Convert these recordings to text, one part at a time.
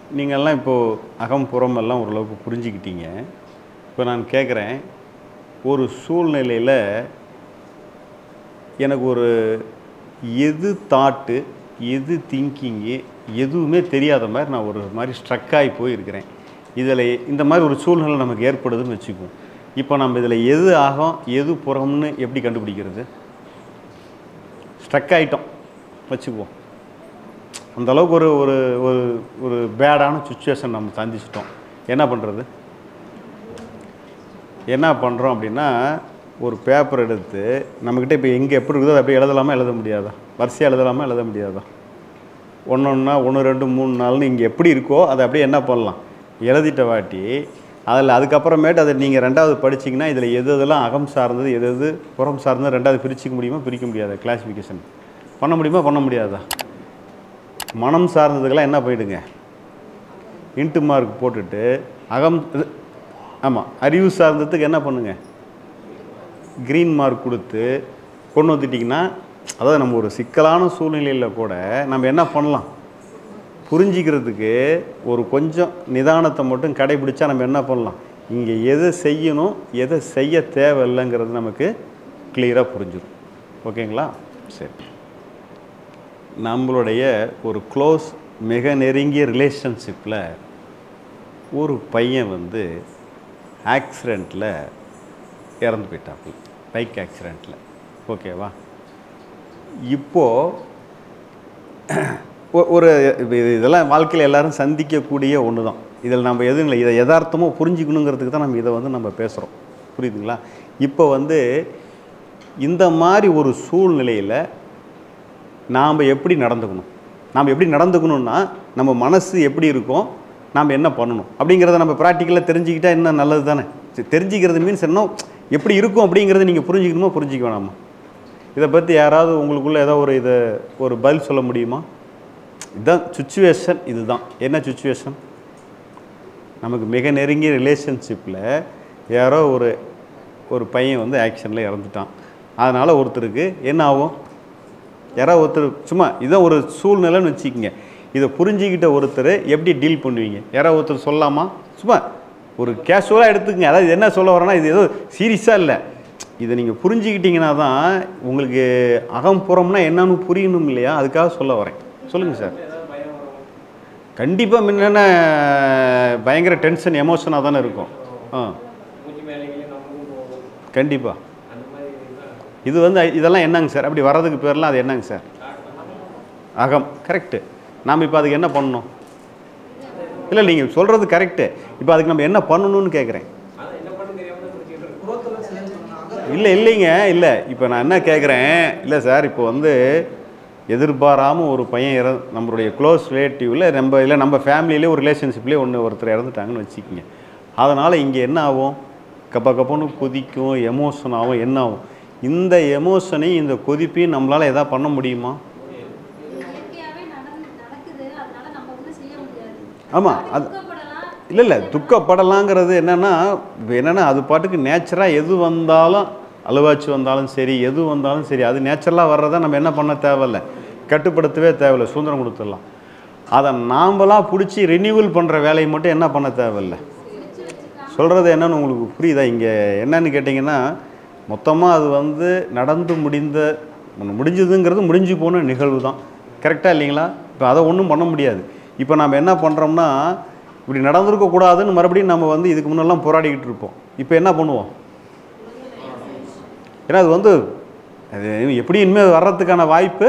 நீங்கள்லாம் இப்போது அகம் புறம் எல்லாம் ஓரளவுக்கு புரிஞ்சுக்கிட்டீங்க. இப்போ நான் கேட்குறேன், ஒரு சூழ்நிலையில் எனக்கு ஒரு எது தாட்டு, எது திங்கிங்கு எதுவுமே தெரியாத மாதிரி நான் ஒரு மாதிரி ஸ்ட்ரக் ஆகி போயிருக்கிறேன். இதில் இந்த மாதிரி ஒரு சூழ்நிலை நமக்கு ஏற்படுதுன்னு வச்சுக்குவோம். இப்போ நம்ம இதில் எது அகம் எது புறம்னு எப்படி கண்டுபிடிக்கிறது? ஸ்ட்ரக் ஆகிட்டோம் வச்சுக்குவோம். அந்தளவுக்கு ஒரு ஒரு ஒரு ஒரு பேடான சுச்சுவேஷன் நம்ம சந்திச்சிட்டோம். என்ன பண்ணுறது? என்ன பண்ணுறோம் அப்படின்னா, ஒரு பேப்பர் எடுத்து நம்மக்கிட்ட இப்போ எங்கே எப்படி இருக்குதோ அதை அப்படியே எழுதலாமா எழுத முடியாதா? வரிசையாக எழுதலாமா எழுத முடியாதா? ஒன்றா 1 2 3 4ன்னு இங்கே எப்படி இருக்கோ அதை அப்படியே என்ன பண்ணலாம், எழுதிட்ட வாட்டி அதில் அதுக்கப்புறமேட்டு அதை நீங்கள் 2வது படிச்சிங்கன்னா இதில் எது எதெல்லாம் அகம் சார்ந்தது எது எது புறம் சார்ந்தது 2வது பிரிச்சிக்க முடியுமா பிரிக்க முடியாதா? கிளாஸிஃபிகேஷன் பண்ண முடியுமா பண்ண முடியாதா? மனம் சார்ந்ததுக்கெல்லாம் என்ன போயிடுங்க, இன்ட்டு மார்க் போட்டுட்டு அகம் ஆமாம் அறிவு சார்ந்ததுக்கு என்ன பண்ணுங்கள், க்ரீன் மார்க் கொடுத்து கொண்டு வந்துட்டிங்கன்னா, அதாவது நம்ம ஒரு சிக்கலான சூழ்நிலையில் கூட நம்ம என்ன பண்ணலாம், புரிஞ்சிக்கிறதுக்கு ஒரு கொஞ்சம் நிதானத்தை மட்டும் கடைபிடிச்சா நம்ம என்ன பண்ணலாம், இங்கே எதை செய்யணும் எதை செய்ய தேவையில்லைங்கிறது நமக்கு கிளியராக புரிஞ்சிடும். ஓகேங்களா? சரி, நம்மளுடைய ஒரு க்ளோஸ் மிக நெருங்கிய ரிலேஷன்ஷிப்பில் ஒரு பையன் வந்து ஆக்சிடெண்ட்டில் இறந்து போயிட்டாப்புல, பைக் ஆக்சிடெண்ட்டில். ஓகேவா? இப்போது ஒரு இதெல்லாம் வாழ்க்கையில் எல்லோரும் சந்திக்கக்கூடிய ஒன்று தான். இதில் நம்ம எதுவும் இல்லை, இதை யதார்த்தமாக புரிஞ்சுக்கணுங்கிறதுக்கு தான் நம்ம இதை வந்து நம்ம பேசுகிறோம். புரியுதுங்களா? இப்போ வந்து இந்த மாதிரி ஒரு சூழ்நிலையில் நாம் எப்படி நடந்துக்கணும், நாம் எப்படி நடந்துக்கணுன்னா நம்ம மனசு எப்படி இருக்கும், நாம் என்ன பண்ணணும் அப்படிங்கிறத நம்ம ப்ராக்டிக்கலாக தெரிஞ்சுக்கிட்டால் இன்னும் நல்லது தானே. தெரிஞ்சுக்கிறது மீன்ஸ் என்ன, எப்படி இருக்கும் அப்படிங்கிறத நீங்கள் புரிஞ்சிக்கணுமா புரிஞ்சிக்க வேணாமா? இதை பற்றி யாராவது உங்களுக்குள்ளே ஏதோ ஒரு பதில் சொல்ல முடியுமா? இதுதான் சுச்சுவேஷன். இதுதான் என்ன சுச்சுவேஷன்? நமக்கு மிக நெருங்கிய ரிலேஷன்ஷிப்பில் யாரோ ஒரு பையன் வந்து ஆக்சிடெண்ட்டில் இறந்துட்டான். அதனால் ஒருத்தருக்கு என்ன ஆகும், யாரோ ஒருத்தர் சும்மா இதான் ஒரு சூழ்நிலைன்னு வச்சுக்கிங்க, இதை புரிஞ்சிக்கிட்ட ஒருத்தர் எப்படி டீல் பண்ணுவீங்க? யாரோ ஒருத்தர் சொல்லலாமா? சும்மா ஒரு கேஷுவலாக எடுத்துக்கங்க. அதாவது என்ன சொல்ல வரேன்னா, இது ஏதோ சீரியஸாக இல்லை, இதை நீங்கள் புரிஞ்சுக்கிட்டீங்கன்னா தான் உங்களுக்கு அகம்புறம்னா என்னன்னு புரியணும் இல்லையா? அதுக்காக சொல்ல வரேன். சொல்லுங்கள் சார். கண்டிப்பாக முன்ன பயங்கர டென்ஷன் எமோஷனாக தானே இருக்கும். கண்டிப்பாக இது வந்து இதெல்லாம் என்னங்க சார், அப்படி வர்றதுக்கு பேர்லாம் அது என்னங்க சார்? அகம். கரெக்டு. நாம் இப்போ அதுக்கு என்ன பண்ணணும்? இல்லை, நீங்கள் சொல்கிறது கரெக்டு. இப்போ அதுக்கு நம்ம என்ன பண்ணணும்னு கேட்குறேன். இல்லைங்க, இல்லை, இப்போ நான் என்ன கேட்குறேன், இல்லை சார், இப்போ வந்து எதிர்பாராமல் ஒரு பையன் நம்மளுடைய க்ளோஸ் ரிலேட்டிவில் நம்ம ஃபேமிலியிலே ஒரு ரிலேஷன்ஷிப்லேயே ஒருத்தர் இறந்துட்டாங்கன்னு வச்சுக்கிங்க. அதனால் இங்கே என்ன ஆகும், கப்பன்னு கொதிக்கும், எமோஷன் ஆகும். என்ன ஆகும், இந்த எமோஷனையும் இந்த கொதிப்பையும் நம்மளால் எதாவது பண்ண முடியுமா? ஆமாம், அது இல்லை துக்கப்படலாங்கிறது என்னென்னா அது பாட்டுக்கு நேச்சராக எது வந்தாலும், அழுவாச்சு வந்தாலும் சரி, எது வந்தாலும் சரி, அது நேச்சுரலாக வர்றதை நம்ம என்ன பண்ண தேவையில்லை, கட்டுப்படுத்தவே தேவையில்லை, சுதந்திரம் கொடுத்துடலாம். அதை நாம்பளாக பிடிச்சி ரினியூவல் பண்ணுற வேலையை மட்டும் என்ன பண்ண தேவையில்லை. சொல்கிறது என்னன்னு உங்களுக்கு புரியுதா? இங்கே என்னன்னு கேட்டிங்கன்னா, மொத்தமாக அது வந்து நடந்து முடிஞ்சதுங்கிறது முடிஞ்சு போன நிகழ்வு தான். கரெக்டாக இல்லைங்களா? இப்போ அதை ஒன்றும் பண்ண முடியாது. இப்போ நம்ம என்ன பண்ணுறோம்னா, இப்படி நடந்திருக்கக்கூடாதுன்னு மறுபடியும் நம்ம வந்து இதுக்கு முன்னெல்லாம் போராடிக்கிட்டு இருப்போம். இப்போ என்ன பண்ணுவோம், ஏன்னா அது வந்து அது எப்படி இனிமேல் வர்றதுக்கான வாய்ப்பு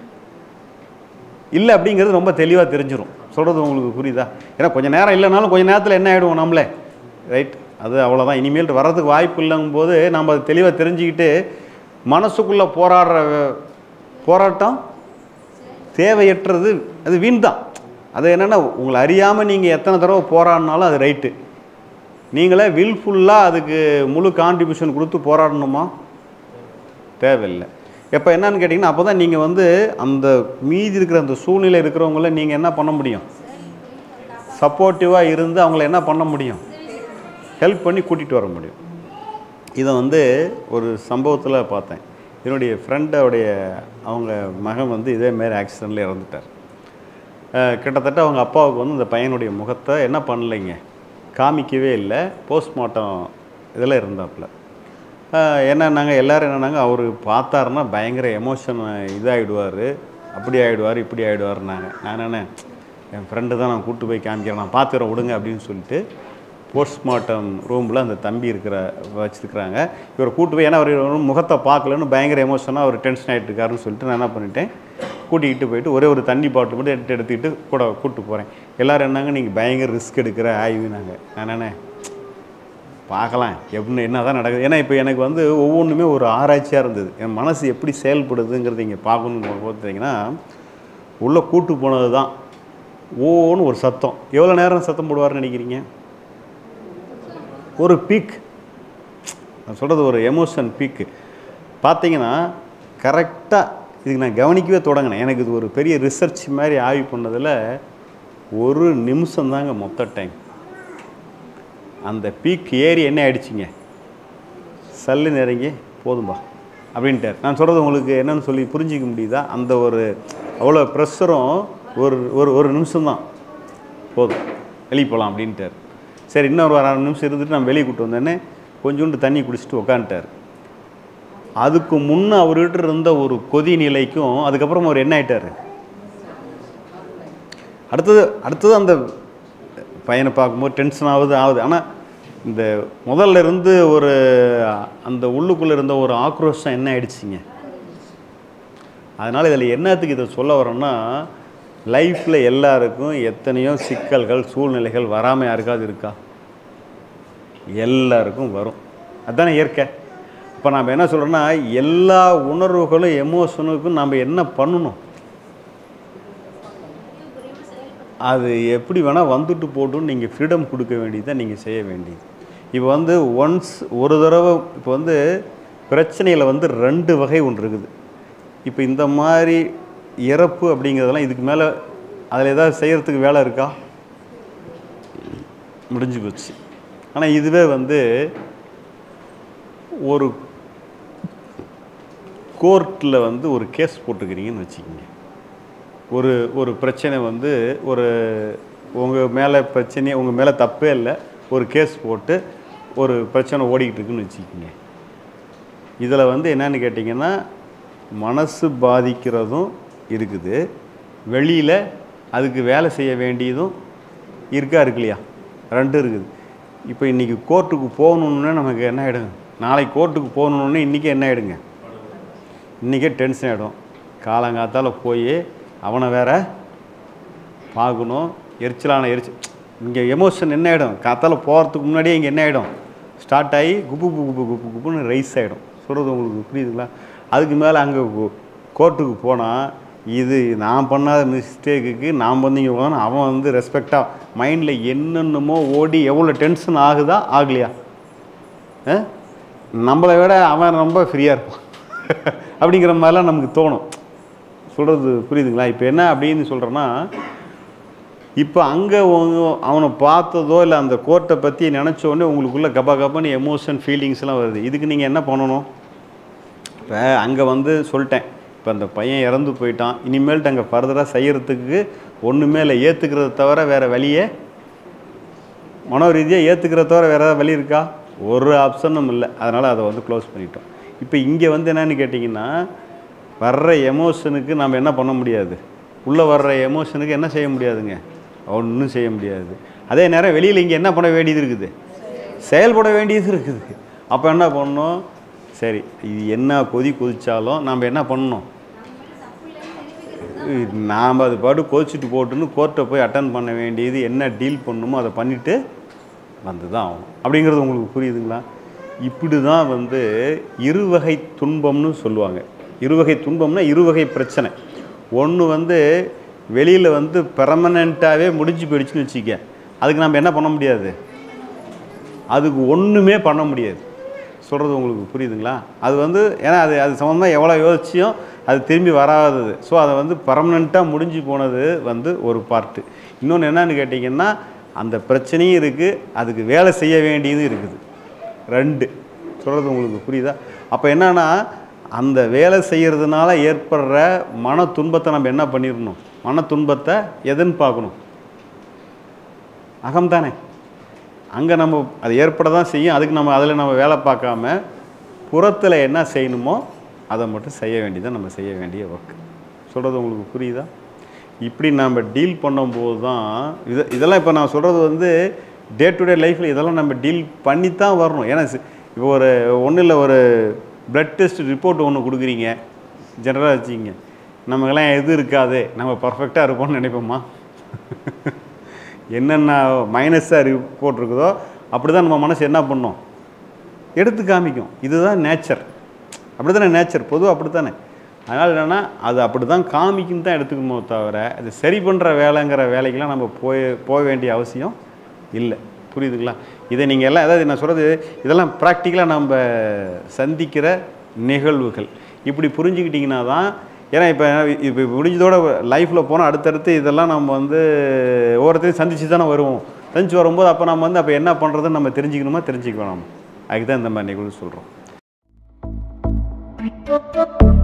இல்லை அப்படிங்கிறது ரொம்ப தெளிவாக தெரிஞ்சிடும். சொல்கிறது உங்களுக்கு புரியுதா? ஏன்னா கொஞ்சம் நேரம் இல்லைனாலும் கொஞ்சம் நேரத்தில் என்ன ஆகிடுவோம் நம்மளே, ரைட், அது அவ்வளோதான், இனிமேல் வர்றதுக்கு வாய்ப்பு இல்லைங்கும் போது நம்ம அது தெளிவாக தெரிஞ்சுக்கிட்டு மனசுக்குள்ளே போராட்டம் தேவையற்றது, அது வீண் தான். அது என்னென்னா, உங்களை அறியாமல் நீங்கள் எத்தனை தடவை போராடினாலும் அது ரைட்டு. நீங்களே வில்ஃபுல்லாக அதுக்கு முழு கான்ட்ரிபியூஷன் கொடுத்து போராடணுமா? தேவையில்லை. எப்போ என்னன்னு கேட்டிங்கன்னா, அப்போ தான் நீங்கள் வந்து அந்த மீதி இருக்கிற அந்த சூழ்நிலை இருக்கிறவங்கள நீங்கள் என்ன பண்ண முடியும், சப்போர்ட்டிவாக இருந்து அவங்கள என்ன பண்ண முடியும், ஹெல்ப் பண்ணி கூட்டிகிட்டு வர முடியும். இதை வந்து ஒரு சம்பவத்தில் பார்த்தேன். என்னுடைய ஃப்ரெண்டோடைய அவங்க மகன் வந்து இதேமாரி ஆக்சிடெண்ட்டில் இறந்துட்டார். கிட்டத்தட்ட அவங்க அப்பாவுக்கு வந்து இந்த பையனுடைய முகத்தை என்ன பண்ணலைங்க, காமிக்கவே இல்லை. போஸ்ட்மார்ட்டம் இதில் இருந்தாப்புல. என்னன்னாங்க எல்லோரும் என்னன்னாங்க, அவர் பார்த்தாருன்னா பயங்கர எமோஷன் இதாகிடுவார், அப்படி ஆகிடுவார், இப்படி ஆகிடுவார்னாங்க. நான் என்ன, என் ஃப்ரெண்டு தான், நான் கூப்பிட்டு போய் காமிக்கிறேன், நான் பார்த்துக்கிறேன் விடுங்க அப்படின்னு சொல்லிட்டு போஸ்ட்மார்ட்டம் ரூமில் அந்த தம்பி வச்சுருக்குறாங்க. இவரை கூப்பிட்டு போய், ஏன்னா அவர் முகத்தை பார்க்கலன்னு பயங்கர எமோஷனாக அவர் டென்ஷன் ஆகிட்டு இருக்காருன்னு சொல்லிட்டு நான் என்ன பண்ணிட்டேன், கூட்டிகிட்டு போயிட்டு ஒரே ஒரு தண்ணி பாட்டில் மட்டும் எடுத்துக்கிட்டு கூட கூப்பிட்டு போகிறேன். எல்லோரும் என்னங்க, நீங்கள் பயங்கர ரிஸ்க் எடுக்கிற ஆய்வுனாங்க. நான் என்ன பார்க்கலாம் எப்படின்னு என்ன தான் நடக்குது. ஏன்னா இப்போ எனக்கு வந்து ஒவ்வொன்றுமே ஒரு ஆராய்ச்சியாக இருந்தது. என் மனசு எப்படி செயல்படுதுங்கிறது இங்கே பார்க்கணுன்னு பார்த்தீங்கன்னா, உள்ளே கூட்டு போனது தான் ஓன்னு ஒரு சத்தம். எவ்வளோ நேரம் சத்தம் போடுவார்னு நினைக்கிறீங்க? ஒரு பீக், நான் சொல்கிறது ஒரு எமோஷன் பீக்கு. பார்த்தீங்கன்னா கரெக்டாக இதுக்கு நான் கவனிக்கவே தொடங்கினேன். எனக்கு இது ஒரு பெரிய ரிசர்ச் மாதிரி ஆய்வு பண்ணதில் ஒரு நிமிஷம் தாங்க மொத்த டைம். அந்த பீக் ஏறி என்ன ஆகிடுச்சிங்க, சல்லு நெருங்கி போதும்பா அப்படின்ட்டார். நான் சொல்கிறது உங்களுக்கு என்னென்னு சொல்லி புரிஞ்சிக்க முடியுதா? அந்த ஒரு அவ்வளோ ப்ரெஷரும் ஒரு நிமிஷம்தான், போதும் வெளியே போகலாம் அப்படின்ட்டார். சரி, இன்னொரு 1/2 நிமிஷம் இருந்துட்டு நான் வெளியே கூப்பிட்டு வந்தேன்னே கொஞ்சோண்டு தண்ணி குடிச்சிட்டு உக்காந்துட்டார். அதுக்கு முன்னே அவர்கிட்ட இருந்த ஒரு கொதி நிலைக்கும் அதுக்கப்புறம் அவர் என்ன ஆகிட்டார், அடுத்தது அந்த பையனை பார்க்கும்போது டென்ஷன் ஆகுது. ஆனால் இந்த முதல்ல இருந்து ஒரு அந்த உள்ளுக்குள்ளே இருந்த ஒரு ஆக்ரோஷம் என்ன ஆயிடுச்சிங்க. அதனால் இதில் என்னத்துக்கு இதை சொல்ல வரோன்னா, லைஃப்பில் எல்லாருக்கும் எத்தனையோ சிக்கல்கள் சூழ்நிலைகள் வராமல் யாருக்காவது இருக்கா? எல்லாருக்கும் வரும், அதுதானே இயற்கை. இப்போ நாம் என்ன சொல்கிறோன்னா, எல்லா உணர்வுகளும் எமோஷனுக்கும் நாம் என்ன பண்ணணும், அது எப்படி வேணால் வந்துட்டு போட்டுன்னு நீங்கள் ஃப்ரீடம் கொடுக்க வேண்டியதை நீங்கள் செய்ய வேண்டியது. இப்போ வந்து ஒரு தடவை இப்போ வந்து பிரச்சனையில் வந்து 2 வகை ஒன்று இருக்குது. இப்போ இந்த மாதிரி இறப்பு அப்படிங்கிறதெல்லாம் இதுக்கு மேலே அதில் ஏதாவது செய்கிறதுக்கு வேலை இருக்கா? முடிஞ்சு போச்சு. ஆனால் இதுவே வந்து ஒரு கோர்ட்டில் வந்து ஒரு கேஸ் போட்டுக்கிறீங்கன்னு வச்சுக்கிங்க. ஒரு பிரச்சனை வந்து உங்கள் மேலே பிரச்சனையே, உங்கள் மேலே தப்பே இல்லை, ஒரு கேஸ் போட்டு ஒரு பிரச்சனை ஓடிக்கிட்டு இருக்குன்னு வச்சுக்கிங்க. இதில் வந்து என்னென்னு கேட்டிங்கன்னா, மனசு பாதிக்கிறதும் இருக்குது, வெளியில் அதுக்கு வேலை செய்ய வேண்டியதும் இருக்கு இல்லையா, 2 இருக்குது. இப்போ இன்றைக்கி கோர்ட்டுக்கு போகணுன்னு நமக்கு என்ன ஆகிடுங்க, நாளைக்கு கோர்ட்டுக்கு போகணுன்னு இன்றைக்கி என்ன ஆகிடுங்க, இன்றைக்கே டென்ஷன் ஆகிடும். காலங்காத்தால் போய் அவனை வேற பார்க்கணும், எரிச்சல் இங்கே எமோஷன் என்ன ஆகிடும், காத்தால் போகிறதுக்கு முன்னாடியே இங்கே என்ன ஆகிடும், ஸ்டார்ட் ஆகி குப்புன்னு ரைஸ் ஆகிடும். சொல்கிறது உங்களுக்கு புரியுதுங்களா? அதுக்கு மேலே அங்கே கோர்ட்டுக்கு போனால் இது நான் பண்ணாத மிஸ்டேக்குக்கு நான் வந்து இங்கே போனால் அவன் வந்து ரெஸ்பெக்டாக மைண்டில் என்னென்னமோ ஓடி எவ்வளோ டென்ஷன் ஆகுதா ஆகலையா, நம்மளை விட அவன் ரொம்ப ஃப்ரீயாக இருப்பான் அப்படிங்கிற மாதிரிலாம் நமக்கு தோணும். சொல்கிறது புரியுதுங்களா? இப்போ என்ன அப்படின்னு சொல்கிறேன்னா, இப்போ அங்கே அவனை பார்த்ததோ இல்லை அந்த கோர்ட்டை பற்றி நினச்சோடனே உங்களுக்குள்ளே கபான்னு எமோஷன் ஃபீலிங்ஸ்லாம் வருது. இதுக்கு நீங்கள் என்ன பண்ணணும்? இப்போ அங்கே வந்து சொல்லிட்டேன், இப்போ அந்த பையன் இறந்து போயிட்டான், இனிமேல்ட்டு அங்கே ஃபர்தராக செய்கிறதுக்கு ஒன்றுமே இல்லை, ஏற்றுக்கிறத தவிர வேறு வழியே, மனோ ரீதியாக ஏற்றுக்கிறத தவிர வேறு ஏதாவது வழி இருக்கா? ஒரு ஆப்ஷனும் இல்லை. அதனால் அதை வந்து க்ளோஸ் பண்ணிட்டோம். இப்போ இங்கே வந்து என்னென்னு கேட்டிங்கன்னா, வர்ற எமோஷனுக்கு நம்ம என்ன பண்ண முடியாது, உள்ளே வர்ற எமோஷனுக்கு என்ன செய்ய முடியாதுங்க, ஒன்றும் செய்ய முடியாது. அதே நேரம் வெளியில் இங்கே என்ன பண்ண வேண்டியது இருக்குது, செயல்பட வேண்டியது இருக்குது. அப்போ என்ன பண்ணணும், சரி இது என்ன கொதிச்சாலும் நாம் என்ன பண்ணணும், நாம் அது பாட்டு கொதிச்சுட்டு போட்டுன்னு கோர்ட்டை போய் அட்டன் பண்ண வேண்டியது, என்ன டீல் பண்ணணுமோ அதை பண்ணிவிட்டு வந்து தான் ஆகும். அப்படிங்கிறது உங்களுக்கு புரியுதுங்களா? இப்படி தான் வந்து இருவகை துன்பம்னு சொல்லுவாங்க. இருவகை துன்பம்னா இருவகை பிரச்சனை. ஒன்று வந்து வெளியில் வந்து பெர்மனண்ட்டாகவே முடிஞ்சு போயிடுச்சுன்னு வச்சுக்க, அதுக்கு நம்ம என்ன பண்ண முடியாது, அதுக்கு ஒன்றுமே பண்ண முடியாது. சொல்கிறது உங்களுக்கு புரியுதுங்களா? அது வந்து ஏன்னா அது சம்மந்தமாக எவ்வளோ யோசிச்சியும் அது திரும்பி வராதது. ஸோ அதை வந்து பர்மனெண்ட்டாக முடிஞ்சு போனது வந்து ஒரு பார்ட்டு. இன்னொன்று என்னன்னு கேட்டிங்கன்னா, அந்த பிரச்சனையும் இருக்குது, அதுக்கு வேலை செய்ய வேண்டியதும் இருக்குது. 2. சொல்கிறது உங்களுக்கு புரியுதா? அப்போ என்னென்னா, அந்த வேலை செய்கிறதுனால ஏற்படுற மன துன்பத்தை நம்ம என்ன பண்ணிடணும், மன துன்பத்தை எதுன்னு பார்க்கணும்? அகம்தானே. அங்கே நம்ம அது ஏற்பட தான் செய்யும். அதுக்கு நம்ம அதில் நம்ம வேலை பார்க்காம புறத்தில் என்ன செய்யணுமோ அதை மட்டும் செய்ய வேண்டியதான் நம்ம செய்ய வேண்டிய ஒர்க். சொல்கிறது உங்களுக்கு புரியுதா? இப்படி நம்ம டீல் பண்ணும்போது தான் இதெல்லாம் இப்போ நான் சொல்கிறது வந்து டே டு டே லைஃப்பில் இதெல்லாம் நம்ம டீல் பண்ணி தான் வரணும். ஏன்னா இப்போ ஒரு ஒன்றும் இல்லை, ஒரு பிளட் டெஸ்ட் ரிப்போர்ட் ஒன்று கொடுக்குறீங்க, ஜெனரலாக வச்சுக்கிங்க, நமக்கெல்லாம் எது இருக்காது, நம்ம பர்ஃபெக்டாக இருப்போம்னு நினைப்போமா? என்னென்ன மைனஸாக ரிப்போர்ட் இருக்குதோ அப்படி தான் நம்ம மனசு என்ன பண்ணோம், எடுத்து காமிக்கும். இதுதான் நேச்சர். அப்படி தானே நேச்சர், பொதுவாக அப்படி தானே. அதனால் என்னென்னா அது அப்படி தான் காமிக்குன்னு தான் எடுத்துக்கணுமோ தவிர அது சரி பண்ணுற வேலைங்கிற வேலைக்கெல்லாம் நம்ம போக வேண்டிய அவசியம் இல்லை. புரியுதுங்களா? இதை நீங்கள் எல்லாம், அதாவது நான் சொல்கிறது இதெல்லாம் ப்ராக்டிக்கலாக நம்ம சந்திக்கிற நிகழ்வுகள். இப்படி புரிஞ்சுக்கிட்டிங்கன்னா தான், ஏன்னா இப்போ முடிஞ்சதோட லைஃப்பில் போனால் அடுத்தடுத்து இதெல்லாம் நம்ம வந்து ஒவ்வொருத்தையும் சந்தித்து தானே வருவோம். சந்திச்சு வரும்போது அப்போ நம்ம வந்து அப்போ என்ன பண்ணுறதுன்னு நம்ம தெரிஞ்சுக்கணுமா, தெரிஞ்சுக்க வேணாமா? அதுக்கு தான் இந்த மாதிரி நிகழ்வு சொல்கிறோம்.